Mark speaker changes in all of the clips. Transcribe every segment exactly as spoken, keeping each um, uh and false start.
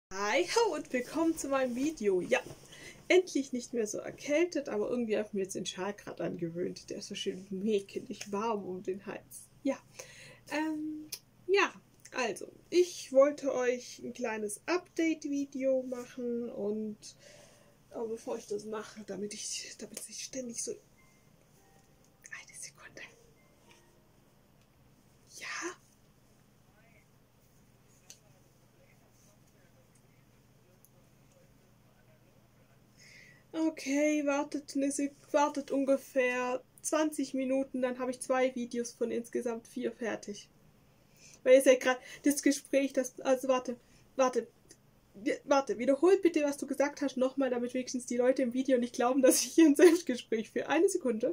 Speaker 1: Hi und willkommen zu meinem Video. Ja, endlich nicht mehr so erkältet, aber irgendwie habe ich mir jetzt den Schal gerade angewöhnt. Der ist so schön mäkelig warm um den Hals. Ja, ähm, ja, also, ich wollte euch ein kleines Update-Video machen und aber bevor ich das mache, damit ich, damit ich ständig so... Eine Sekunde. Ja? Okay, wartet, eine Sek wartet ungefähr zwanzig Minuten, dann habe ich zwei Videos von insgesamt vier fertig. Weil ist ja gerade das Gespräch, das. Also warte, warte, warte, wiederhol bitte, was du gesagt hast, nochmal, damit wenigstens die Leute im Video nicht glauben, dass ich hier ein Selbstgespräch führe. Eine Sekunde.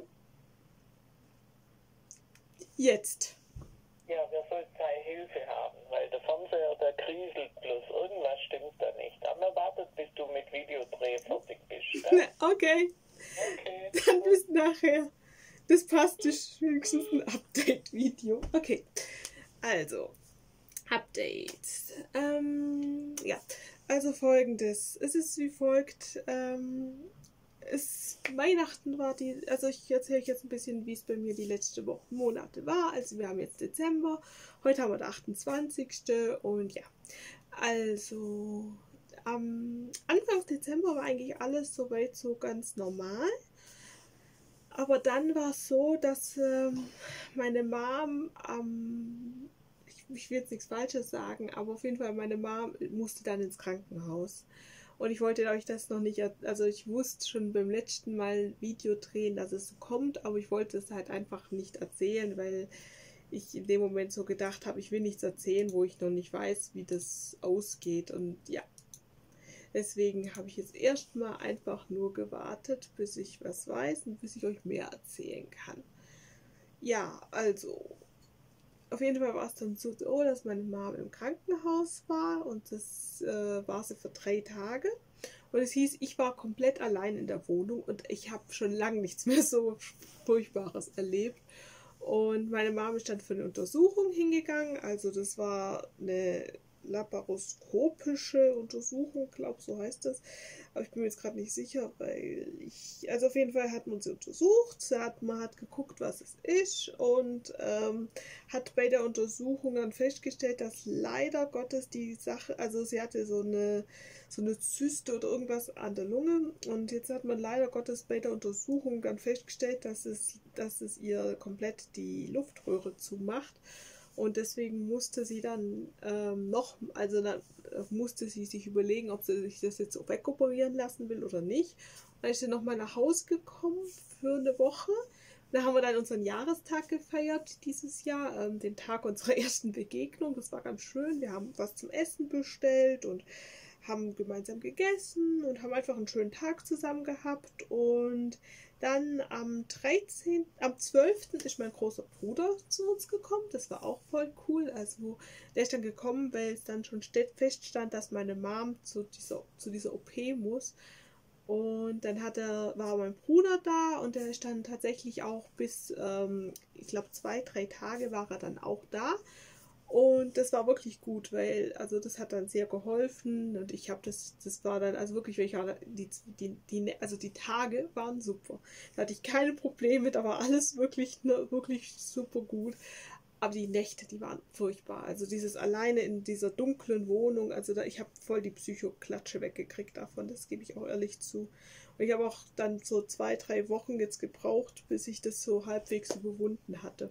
Speaker 1: Jetzt.
Speaker 2: Ja, wir sollten keine Hilfe haben, weil der Fernseher, der kriselt bloß. Irgendwas stimmt da nicht. Aber wartet, bis du mit Videodreh fertig bist. Ja?
Speaker 1: Okay.
Speaker 2: Okay.
Speaker 1: Dann bis nachher. Das passt, das ist wenigstens ein Update-Video. Okay. Also, Update. Ähm, ja, also folgendes. Es ist wie folgt. Ähm, es, Weihnachten war die, also ich erzähle euch jetzt ein bisschen, wie es bei mir die letzte Woche, Monate war. Also wir haben jetzt Dezember, heute haben wir den achtundzwanzigsten und ja, also am Anfang Dezember war eigentlich alles soweit so ganz normal. Aber dann war es so, dass ähm, meine Mom am, ich, ich will jetzt nichts Falsches sagen, aber auf jeden Fall meine Mom musste dann ins Krankenhaus. Und ich wollte euch das noch nicht, also ich wusste schon beim letzten Mal Video drehen, dass es so kommt, aber ich wollte es halt einfach nicht erzählen, weil ich in dem Moment so gedacht habe, ich will nichts erzählen, wo ich noch nicht weiß, wie das ausgeht. Und ja, deswegen habe ich jetzt erstmal einfach nur gewartet, bis ich was weiß und bis ich euch mehr erzählen kann. Ja, also auf jeden Fall war es dann so, dass meine Mama im Krankenhaus war und das äh, war sie für drei Tage. Und es hieß, ich war komplett allein in der Wohnung und ich habe schon lange nichts mehr so Furchtbares erlebt. Und meine Mama ist dann für eine Untersuchung hingegangen. Also das war eine laparoskopische Untersuchung, glaube so heißt das. Aber ich bin mir jetzt gerade nicht sicher, weil ich, also auf jeden Fall hat man sie untersucht, hat, man hat geguckt, was es ist und ähm, hat bei der Untersuchung dann festgestellt, dass leider Gottes die Sache, also sie hatte so eine, so eine Zyste oder irgendwas an der Lunge und jetzt hat man leider Gottes bei der Untersuchung dann festgestellt, dass es, dass es ihr komplett die Luftröhre zumacht. Und deswegen musste sie dann ähm, noch, also dann musste sie sich überlegen, ob sie sich das jetzt wegoperieren lassen will oder nicht. Und dann ist sie nochmal nach Hause gekommen für eine Woche. Da haben wir dann unseren Jahrestag gefeiert dieses Jahr, ähm, den Tag unserer ersten Begegnung. Das war ganz schön. Wir haben was zum Essen bestellt und haben gemeinsam gegessen und haben einfach einen schönen Tag zusammen gehabt. Und dann am dreizehnten, am zwölften ist mein großer Bruder zu uns gekommen. Das war auch voll cool. Also der ist dann gekommen, weil es dann schon feststand, dass meine Mom zu dieser, zu dieser O P muss. Und dann hat er, war mein Bruder da und der ist dann tatsächlich auch bis, ähm, ich glaube, zwei, drei Tage war er dann auch da. Und das war wirklich gut, weil, also das hat dann sehr geholfen und ich habe das, das war dann, also wirklich, ich war, die, die, die, also die Tage waren super. Da hatte ich keine Probleme, da war alles wirklich, ne, wirklich super gut. Aber die Nächte, die waren furchtbar. Also dieses alleine in dieser dunklen Wohnung, also da, ich habe voll die Psychoklatsche weggekriegt davon, das gebe ich auch ehrlich zu. Und ich habe auch dann so zwei, drei Wochen jetzt gebraucht, bis ich das so halbwegs überwunden hatte.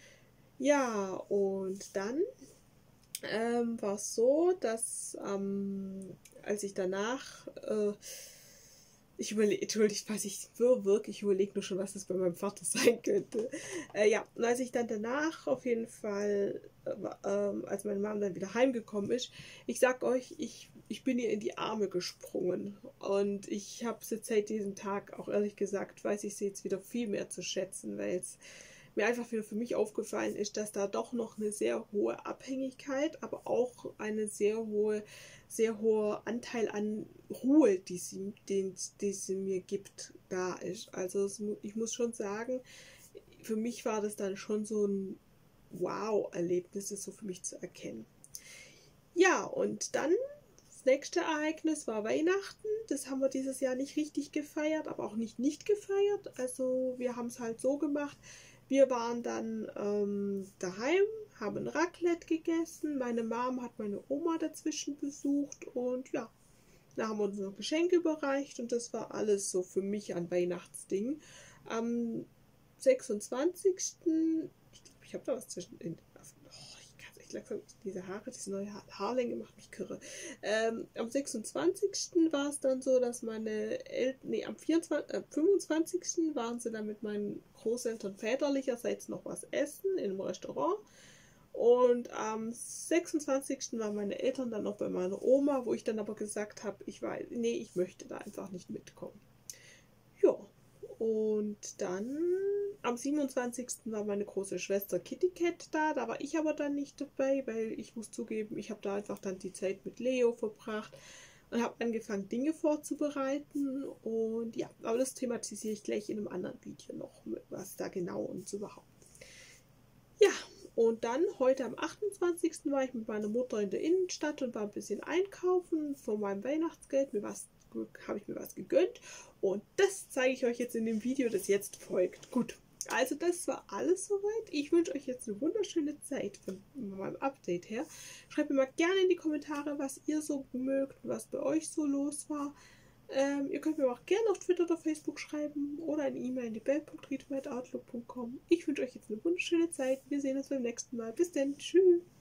Speaker 1: Ja, und dann ähm, war es so, dass ähm, als ich danach, äh, ich überlege, entschuldigt, was ich wirklich überlege nur schon, was das bei meinem Vater sein könnte. Äh, ja, und als ich dann danach auf jeden Fall, äh, äh, als meine Mom dann wieder heimgekommen ist, ich sag euch, ich, ich bin ihr in die Arme gesprungen und ich habe sie seit diesem Tag auch ehrlich gesagt, weiß ich sie jetzt wieder viel mehr zu schätzen, weil es mir einfach wieder für mich aufgefallen ist, dass da doch noch eine sehr hohe Abhängigkeit, aber auch eine sehr hohe, sehr hoher Anteil an Ruhe, die sie, den, die sie mir gibt, da ist. Also es, ich muss schon sagen, für mich war das dann schon so ein Wow-Erlebnis, das so für mich zu erkennen. Ja, und dann Das nächste Ereignis war Weihnachten. Das haben wir dieses Jahr nicht richtig gefeiert, aber auch nicht nicht gefeiert. Also wir haben es halt so gemacht. Wir waren dann ähm, daheim, haben Raclette gegessen. Meine Mom hat meine Oma dazwischen besucht und ja, da haben wir uns noch Geschenke überreicht und das war alles so für mich ein Weihnachtsding. Am sechsundzwanzigsten Ich glaube, ich habe da was zwischen. In, oh, ich kann es echt langsam. Diese Haare, diese neue ha Haarlänge macht mich kirre. Ähm, am sechsundzwanzigsten war es dann so, dass meine Eltern. Nee, am vierundzwanzigsten, äh, fünfundzwanzigsten waren sie dann mit meinen Großeltern väterlicherseits noch was essen in einem Restaurant. Und am sechsundzwanzigsten waren meine Eltern dann noch bei meiner Oma, wo ich dann aber gesagt habe, ich weiß, nee, ich möchte da einfach nicht mitkommen. Ja, und dann am siebenundzwanzigsten war meine große Schwester Kitty Cat da, da war ich aber dann nicht dabei, weil ich muss zugeben, ich habe da einfach dann die Zeit mit Leo verbracht und habe angefangen, Dinge vorzubereiten und ja, aber das thematisiere ich gleich in einem anderen Video noch, was da genau und so überhaupt. Ja, und dann heute am achtundzwanzigsten war ich mit meiner Mutter in der Innenstadt und war ein bisschen einkaufen von meinem Weihnachtsgeld. Mir was habe ich mir was gegönnt und das zeige ich euch jetzt in dem Video, das jetzt folgt. Gut, also das war alles soweit. Ich wünsche euch jetzt eine wunderschöne Zeit von meinem Update her. Schreibt mir mal gerne in die Kommentare, was ihr so mögt, was bei euch so los war. Ähm, ihr könnt mir auch gerne auf Twitter oder Facebook schreiben oder eine E-Mail an die bell punkt rito at outlook punkt com. Ich wünsche euch jetzt eine wunderschöne Zeit. Wir sehen uns beim nächsten Mal. Bis dann. Tschüss.